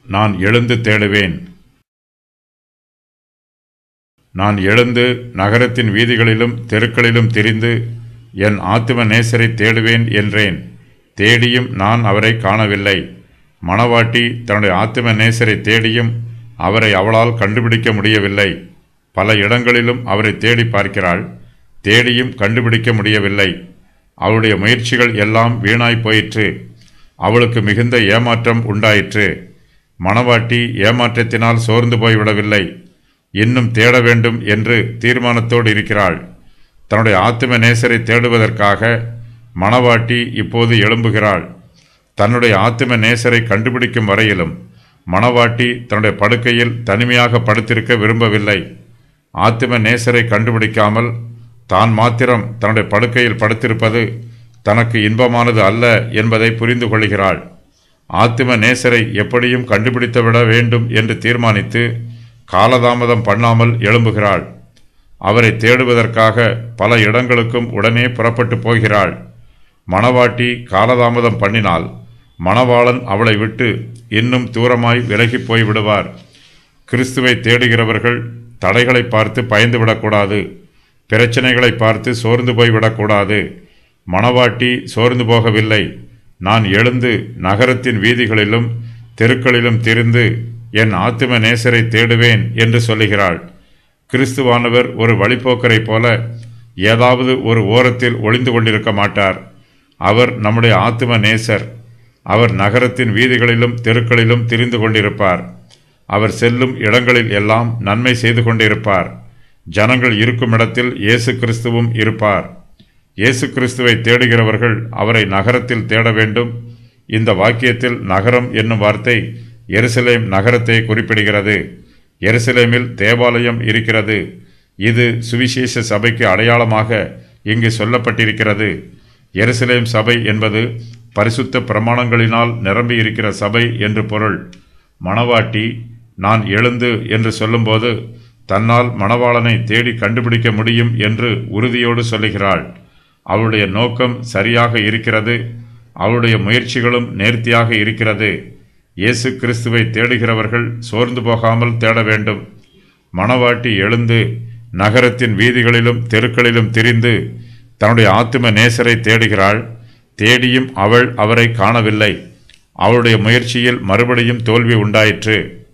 நான் எழுந்து தேடுவேன். நான் எழுந்து நகரத்தின் வீதிகளிலும் தெருக்களிலும் திரிந்து என் ஆத்தும நேசரை தேடுவேன் என்றேன். தேடியும் நான் அவரை காணவில்லை. மணவாட்டி தன்னுடைய ஆத்தும நேசரை தேடியும் அவரை அவளால் கண்டுபிடிக்க முடியவில்லை. பல இடங்களிலும் அவரை தேடி பார்க்கிறாள். தேடியும் கண்டுபிடிக்க முடியவில்லை. அவளுடைய முயற்சிகள் எல்லாம் வீணாய் போயிற்று. அவளுக்கு மிகுந்த ஏமாற்றம் உண்டாயிற்று. மணவாட்டி ஏமாற்றத்தினால் சோர்ந்து போய்விடவில்லை. இன்னும் தேட வேண்டும் என்று தீர்மானத்தோடு இருக்கிறாள். தன்னுடைய ஆத்தும நேசரை தேடுவதற்காக மணவாட்டி இப்போது எழும்புகிறாள். தன்னுடைய ஆத்தும நேசரை கண்டுபிடிக்கும் வரையிலும் மணவாட்டி தன்னுடைய படுக்கையில் தனிமையாக படுத்திருக்க விரும்பவில்லை. ஆத்தும நேசரை கண்டுபிடிக்காமல் தான் மாத்திரம் தன்னுடைய படுக்கையில் படுத்திருப்பது தனக்கு இன்பமானது அல்ல என்பதை புரிந்து கொள்கிறாள். ஆத்தும நேசரை எப்படியும் கண்டுபிடித்துவிட வேண்டும் என்று தீர்மானித்து காலதாமதம் பண்ணாமல் எழும்புகிறாள். அவரை தேடுவதற்காக பல இடங்களுக்கும் உடனே புறப்பட்டு போகிறாள். மணவாட்டி காலதாமதம் பண்ணினால் மணவாளன் அவளை விட்டு இன்னும் தூரமாய் விலகி போய் விடுவார். கிறிஸ்துவை தேடுகிறவர்கள் தடைகளை பார்த்து பயந்துவிடக்கூடாது. பிரச்சனைகளை பார்த்து சோர்ந்து போய்விடக்கூடாது. மணவாட்டி சோர்ந்து போகவில்லை. நான் எழுந்து நகரத்தின் வீதிகளிலும் தெருக்களிலும் திரிந்து என் ஆத்தும நேசரை தேடுவேன் என்று சொல்லுகிறாள். கிறிஸ்துவானவர் ஒரு வழிப்போக்கரை போல ஏதாவது ஒரு ஓரத்தில் ஒளிந்து கொண்டிருக்க மாட்டார். அவர் நம்முடைய ஆத்தும நேசர். அவர் நகரத்தின் வீதிகளிலும் தெருக்களிலும் திரிந்து கொண்டிருப்பார். அவர் செல்லும் இடங்களில் எல்லாம் நன்மை செய்து கொண்டிருப்பார். ஜனங்கள் இருக்கும் இடத்தில் இயேசு கிறிஸ்துவும் இருப்பார். இயேசு கிறிஸ்துவை தேடுகிறவர்கள் அவரை நகரத்தில் தேட வேண்டும். இந்த வாக்கியத்தில் நகரம் என்னும் வார்த்தை எருசலேம் நகரத்தை குறிப்பிடுகிறது. எருசலேமில் தேவாலயம் இருக்கிறது. இது சுவிசேஷ சபைக்கு அடையாளமாக இங்கு சொல்லப்பட்டிருக்கிறது. எருசலேம் சபை என்பது பரிசுத்த பிரமாணங்களினால் நிரம்பி இருக்கிற சபை என்று பொருள். மணவாட்டி நான் எழுந்து என்று சொல்லும்போது தன்னால் மணவாளனை தேடி கண்டுபிடிக்க முடியும் என்று உறுதியோடு சொல்லுகிறாள். அவளுடைய நோக்கம் சரியாக இருக்கிறது. அவளுடைய முயற்சிகளும் நேர்த்தியாக இருக்கிறது. இயேசு கிறிஸ்துவை தேடுகிறவர்கள் சோர்ந்து போகாமல் தேட வேண்டும். மணவாட்டி எழுந்து நகரத்தின் வீதிகளிலும் தெருக்களிலும் திரிந்து தன்னுடைய ஆத்தும நேசரை தேடுகிறாள். தேடியும் அவள் அவரை காணவில்லை. அவளுடைய முயற்சியில் மறுபடியும் தோல்வி உண்டாயிற்று.